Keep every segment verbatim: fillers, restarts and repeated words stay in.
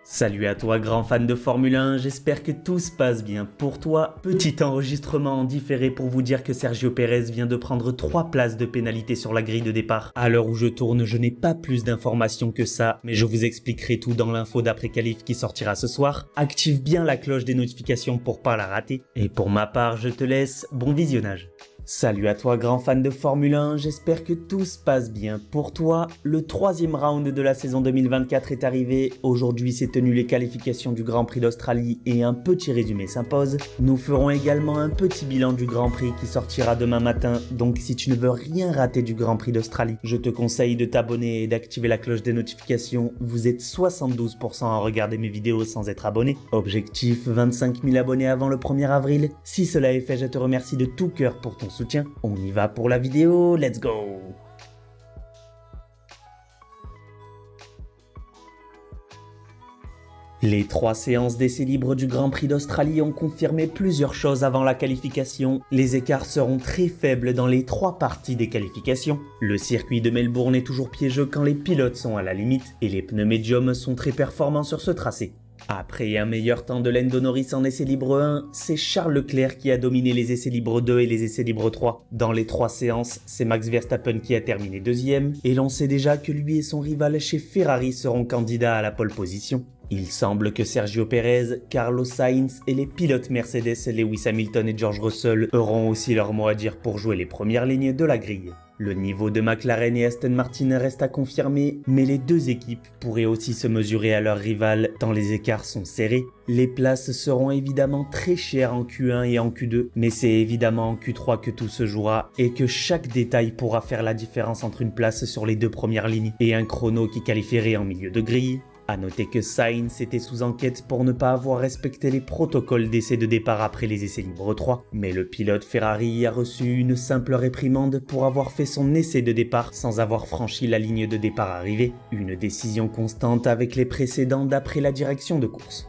Salut à toi grand fan de Formule un, j'espère que tout se passe bien pour toi. Petit enregistrement en différé pour vous dire que Sergio Pérez vient de prendre trois places de pénalité sur la grille de départ. À l'heure où je tourne, je n'ai pas plus d'informations que ça, mais je vous expliquerai tout dans l'info d'après-qualif qui sortira ce soir. Active bien la cloche des notifications pour pas la rater. Et pour ma part, je te laisse bon visionnage. Salut à toi grand fan de Formule un, j'espère que tout se passe bien pour toi. Le troisième round de la saison deux mille vingt-quatre est arrivé. Aujourd'hui s'est tenu les qualifications du Grand Prix d'Australie et un petit résumé s'impose. Nous ferons également un petit bilan du Grand Prix qui sortira demain matin. Donc si tu ne veux rien rater du Grand Prix d'Australie, je te conseille de t'abonner et d'activer la cloche des notifications. Vous êtes soixante-douze pour cent à regarder mes vidéos sans être abonné. Objectif vingt-cinq mille abonnés avant le premier avril. Si cela est fait, je te remercie de tout cœur pour ton soutien. Soutien. On y va pour la vidéo, let's go! Les trois séances d'essais libres du Grand Prix d'Australie ont confirmé plusieurs choses avant la qualification. Les écarts seront très faibles dans les trois parties des qualifications. Le circuit de Melbourne est toujours piégeux quand les pilotes sont à la limite et les pneus médiums sont très performants sur ce tracé. Après un meilleur temps de Lando Norris en essai libre un, c'est Charles Leclerc qui a dominé les essais libres deux et les essais libres trois. Dans les trois séances, c'est Max Verstappen qui a terminé deuxième, et l'on sait déjà que lui et son rival chez Ferrari seront candidats à la pole position. Il semble que Sergio Pérez, Carlos Sainz et les pilotes Mercedes, Lewis Hamilton et George Russell auront aussi leur mot à dire pour jouer les premières lignes de la grille. Le niveau de McLaren et Aston Martin reste à confirmer, mais les deux équipes pourraient aussi se mesurer à leurs rivales tant les écarts sont serrés. Les places seront évidemment très chères en Q un et en Q deux, mais c'est évidemment en Q trois que tout se jouera et que chaque détail pourra faire la différence entre une place sur les deux premières lignes et un chrono qui qualifierait en milieu de grille. A noter que Sainz était sous enquête pour ne pas avoir respecté les protocoles d'essai de départ après les essais libres trois, mais le pilote Ferrari a reçu une simple réprimande pour avoir fait son essai de départ sans avoir franchi la ligne de départ arrivée, une décision constante avec les précédents d'après la direction de course.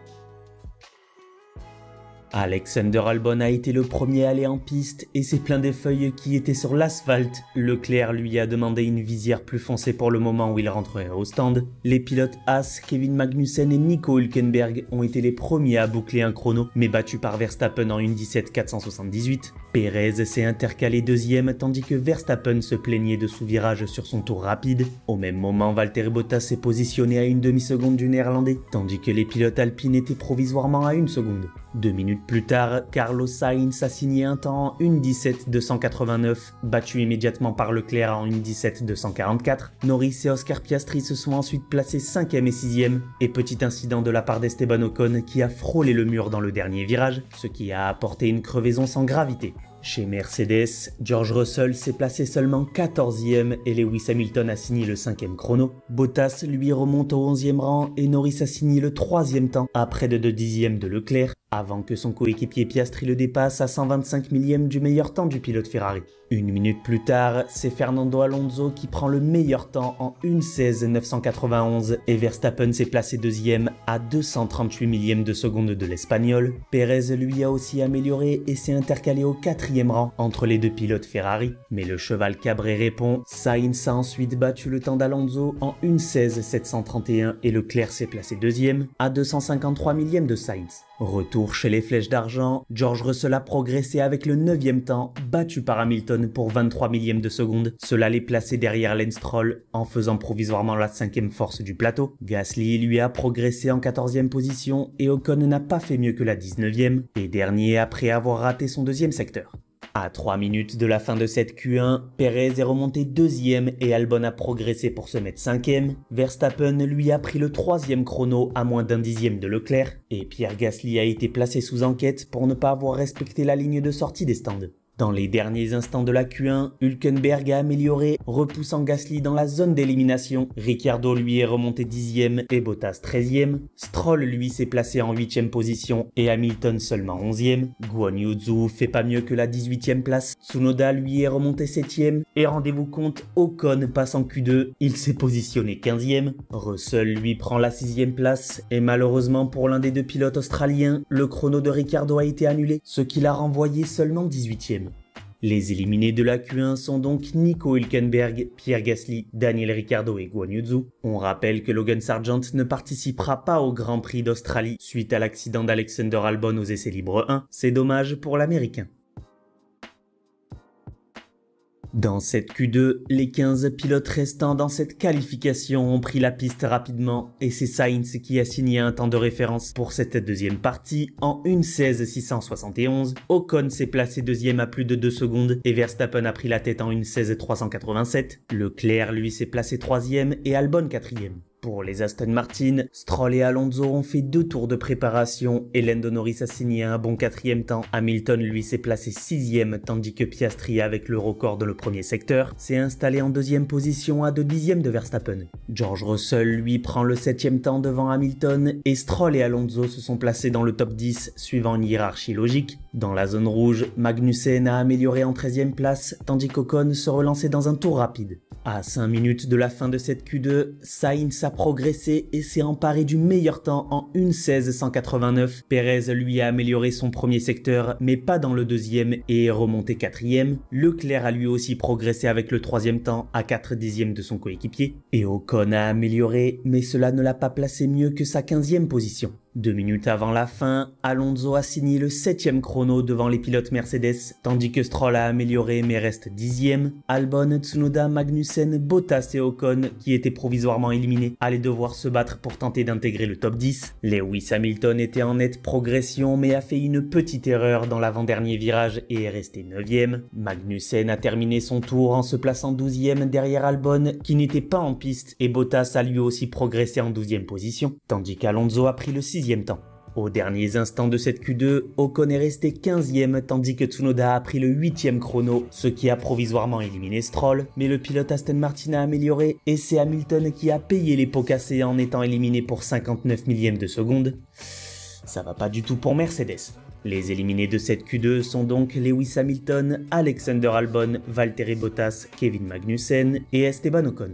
Alexander Albon a été le premier à aller en piste et c'est plein des feuilles qui étaient sur l'asphalte. Leclerc lui a demandé une visière plus foncée pour le moment où il rentrerait au stand. Les pilotes Haas, Kevin Magnussen et Nico Hülkenberg ont été les premiers à boucler un chrono, mais battus par Verstappen en une dix-sept quatre cent soixante-dix-huit. Perez s'est intercalé deuxième tandis que Verstappen se plaignait de sous-virage sur son tour rapide. Au même moment, Valtteri Bottas s'est positionné à une demi-seconde du néerlandais, tandis que les pilotes alpines étaient provisoirement à une seconde. Deux minutes plus tard, Carlos Sainz a signé un temps en une dix-sept deux cent quatre-vingt-neuf, battu immédiatement par Leclerc en une dix-sept deux cent quarante-quatre. Norris et Oscar Piastri se sont ensuite placés cinquième et sixième, et petit incident de la part d'Esteban Ocon qui a frôlé le mur dans le dernier virage, ce qui a apporté une crevaison sans gravité. Chez Mercedes, George Russell s'est placé seulement quatorzième et Lewis Hamilton a signé le cinquième chrono. Bottas lui remonte au onzième rang et Norris a signé le troisième temps à près de deux dixièmes de Leclerc, avant que son coéquipier Piastri le dépasse à cent vingt-cinq millièmes du meilleur temps du pilote Ferrari. Une minute plus tard, c'est Fernando Alonso qui prend le meilleur temps en une seize neuf cent quatre-vingt-onze et Verstappen s'est placé deuxième à deux cent trente-huit millièmes de seconde de l'Espagnol. Perez lui a aussi amélioré et s'est intercalé au quatrième rang entre les deux pilotes Ferrari. Mais le cheval cabré répond, Sainz a ensuite battu le temps d'Alonso en une seize sept cent trente et un et Leclerc s'est placé deuxième à deux cent cinquante-trois millièmes de Sainz. Retour chez les flèches d'argent, George Russell a progressé avec le neuvième temps, battu par Hamilton pour vingt-trois millièmes de seconde. Cela l'est placé derrière Lance Stroll en faisant provisoirement la cinquième force du plateau. Gasly lui a progressé en quatorzième position et Ocon n'a pas fait mieux que la dix-neuvième, et dernier après avoir raté son deuxième secteur. À trois minutes de la fin de cette Q un, Perez est remonté deuxième et Albon a progressé pour se mettre cinquième. Verstappen lui a pris le troisième chrono à moins d'un dixième de Leclerc et Pierre Gasly a été placé sous enquête pour ne pas avoir respecté la ligne de sortie des stands. Dans les derniers instants de la Q un, Hülkenberg a amélioré, repoussant Gasly dans la zone d'élimination. Ricciardo lui est remonté dixième et Bottas treizième. Stroll lui s'est placé en huitième position et Hamilton seulement onzième. Guan Yu Zhou fait pas mieux que la dix-huitième place. Tsunoda lui est remonté septième. Et rendez-vous compte, Ocon passe en Q deux, il s'est positionné quinzième. Russell lui prend la sixième place et malheureusement pour l'un des deux pilotes australiens, le chrono de Ricciardo a été annulé, ce qui l'a renvoyé seulement dix-huitième. Les éliminés de la Q un sont donc Nico Hülkenberg, Pierre Gasly, Daniel Ricciardo et Guan Yu Zhou. On rappelle que Logan Sargent ne participera pas au Grand Prix d'Australie suite à l'accident d'Alexander Albon aux essais libres un. C'est dommage pour l'Américain. Dans cette Q deux, les quinze pilotes restants dans cette qualification ont pris la piste rapidement et c'est Sainz qui a signé un temps de référence pour cette deuxième partie en une seize six cent soixante et onze. Ocon s'est placé deuxième à plus de deux secondes et Verstappen a pris la tête en une seize trois cent quatre-vingt-sept. Leclerc lui s'est placé troisième et Albon quatrième. Pour les Aston Martin, Stroll et Alonso ont fait deux tours de préparation et Lando Norris a signé un bon quatrième temps. Hamilton lui s'est placé sixième tandis que Piastri avec le record dans le premier secteur s'est installé en deuxième position à deux dixièmes de Verstappen. George Russell lui prend le septième temps devant Hamilton et Stroll et Alonso se sont placés dans le top dix suivant une hiérarchie logique. Dans la zone rouge, Magnussen a amélioré en treizième place tandis qu'Ocon se relançait dans un tour rapide. À cinq minutes de la fin de cette Q deux, Sainz a progressé et s'est emparé du meilleur temps en une seize cent quatre-vingt-neuf. Perez lui a amélioré son premier secteur mais pas dans le deuxième et est remonté quatrième. Leclerc a lui aussi progressé avec le troisième temps à quatre dixièmes de son coéquipier. Et Ocon a amélioré mais cela ne l'a pas placé mieux que sa quinzième position. Deux minutes avant la fin, Alonso a signé le septième chrono devant les pilotes Mercedes, tandis que Stroll a amélioré mais reste dixième. Albon, Tsunoda, Magnussen, Bottas et Ocon, qui étaient provisoirement éliminés, allaient devoir se battre pour tenter d'intégrer le top dix. Lewis Hamilton était en nette progression mais a fait une petite erreur dans l'avant-dernier virage et est resté neuvième. Magnussen a terminé son tour en se plaçant douzième derrière Albon, qui n'était pas en piste, et Bottas a lui aussi progressé en douzième position, tandis qu'Alonso a pris le sixième temps. Aux derniers instants de cette Q deux, Ocon est resté quinzième tandis que Tsunoda a pris le huitième chrono, ce qui a provisoirement éliminé Stroll, mais le pilote Aston Martin a amélioré et c'est Hamilton qui a payé les pots cassés en étant éliminé pour cinquante-neuf millièmes de seconde. Ça va pas du tout pour Mercedes. Les éliminés de cette Q deux sont donc Lewis Hamilton, Alexander Albon, Valtteri Bottas, Kevin Magnussen et Esteban Ocon.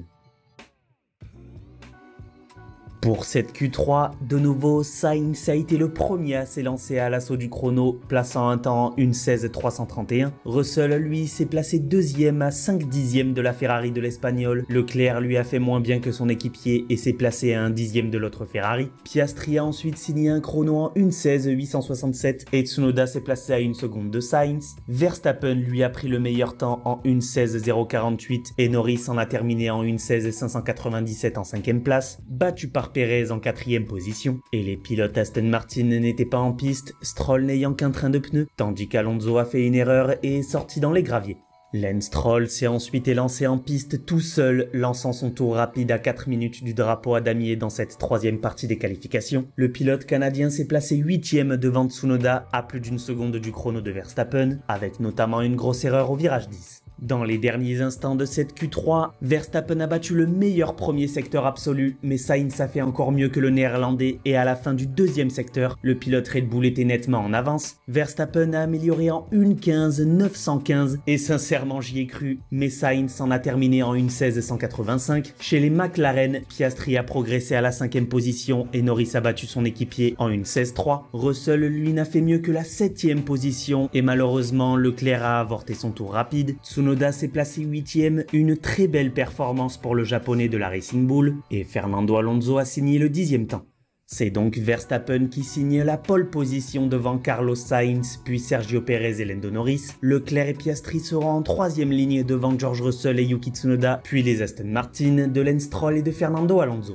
Pour cette Q trois, de nouveau, Sainz a été le premier à s'élancer à l'assaut du chrono, plaçant un temps en une seize trois cent trente et un. Russell, lui, s'est placé deuxième à cinq dixièmes de la Ferrari de l'Espagnol. Leclerc, lui, a fait moins bien que son équipier et s'est placé à un dixième de l'autre Ferrari. Piastri a ensuite signé un chrono en une seize huit cent soixante-sept et Tsunoda s'est placé à une seconde de Sainz. Verstappen, lui, a pris le meilleur temps en une seize zéro quarante-huit et Norris en a terminé en une seize cinq cent quatre-vingt-dix-sept en cinquième place, battu par Perez en quatrième position, et les pilotes Aston Martin n'étaient pas en piste, Stroll n'ayant qu'un train de pneus, tandis qu'Alonso a fait une erreur et est sorti dans les graviers. Lance Stroll s'est ensuite élancé en piste tout seul, lançant son tour rapide à quatre minutes du drapeau à damier dans cette troisième partie des qualifications. Le pilote canadien s'est placé huitième devant Tsunoda à plus d'une seconde du chrono de Verstappen, avec notamment une grosse erreur au virage dix. Dans les derniers instants de cette Q trois, Verstappen a battu le meilleur premier secteur absolu, mais Sainz a fait encore mieux que le néerlandais et à la fin du deuxième secteur, le pilote Red Bull était nettement en avance. Verstappen a amélioré en une quinze neuf cent quinze et sincèrement j'y ai cru, mais Sainz en a terminé en une seize cent quatre-vingt-cinq. Chez les McLaren, Piastri a progressé à la cinquième position et Norris a battu son équipier en une seize trois. Russell lui n'a fait mieux que la septième position et malheureusement Leclerc a avorté son tour rapide. Tsunoda s'est placé huitième, une très belle performance pour le japonais de la Racing Bull, et Fernando Alonso a signé le dixième temps. C'est donc Verstappen qui signe la pole position devant Carlos Sainz, puis Sergio Perez et Lando Norris. Leclerc et Piastri seront en troisième ligne devant George Russell et Yuki Tsunoda, puis les Aston Martin, de Lance Stroll et de Fernando Alonso.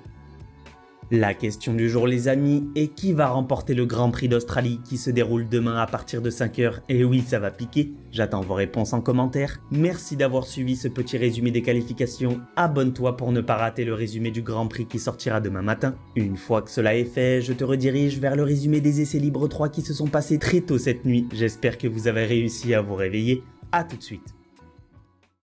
La question du jour les amis est qui va remporter le Grand Prix d'Australie qui se déroule demain à partir de cinq heures. Et oui, ça va piquer, j'attends vos réponses en commentaire. Merci d'avoir suivi ce petit résumé des qualifications, abonne-toi pour ne pas rater le résumé du Grand Prix qui sortira demain matin. Une fois que cela est fait, je te redirige vers le résumé des essais libres trois qui se sont passés très tôt cette nuit. J'espère que vous avez réussi à vous réveiller, à tout de suite.